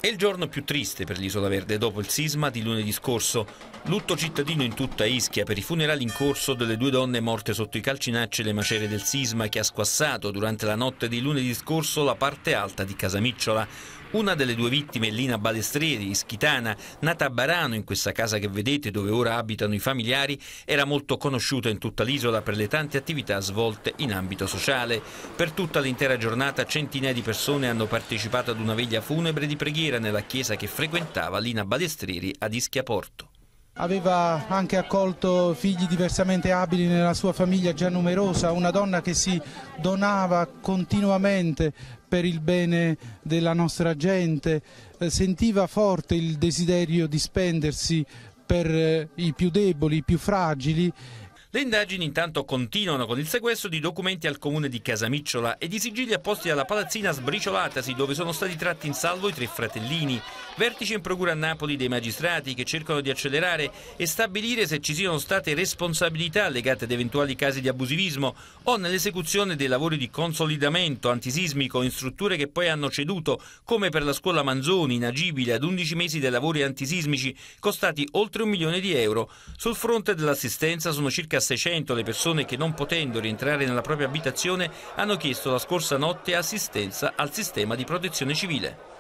È il giorno più triste per l'Isola Verde dopo il sisma di lunedì scorso. Lutto cittadino in tutta Ischia per i funerali in corso delle due donne morte sotto i calcinacci e le macerie del sisma che ha squassato durante la notte di lunedì scorso la parte alta di Casamicciola. Una delle due vittime, Lina Balestrieri, ischitana, nata a Barano, in questa casa che vedete dove ora abitano i familiari, era molto conosciuta in tutta l'isola per le tante attività svolte in ambito sociale. Per tutta l'intera giornata centinaia di persone hanno partecipato ad una veglia funebre di preghiera nella chiesa che frequentava Lina Balestrieri ad Ischia Porto. Aveva anche accolto figli diversamente abili nella sua famiglia già numerosa, una donna che si donava continuamente per il bene della nostra gente, sentiva forte il desiderio di spendersi per i più deboli, i più fragili. Le indagini intanto continuano con il sequestro di documenti al comune di Casamicciola e di sigilli apposti alla palazzina sbriciolatasi dove sono stati tratti in salvo i tre fratellini. Vertice in procura a Napoli dei magistrati che cercano di accelerare e stabilire se ci siano state responsabilità legate ad eventuali casi di abusivismo o nell'esecuzione dei lavori di consolidamento antisismico in strutture che poi hanno ceduto, come per la scuola Manzoni, inagibile ad 11 mesi dei lavori antisismici costati oltre €1 milione. Sul fronte dell'assistenza sono circa 600 le persone che, non potendo rientrare nella propria abitazione, hanno chiesto la scorsa notte assistenza al sistema di protezione civile.